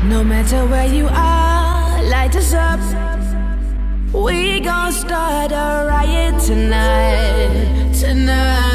No matter where you are, light us up. We gon' start a riot tonight, tonight.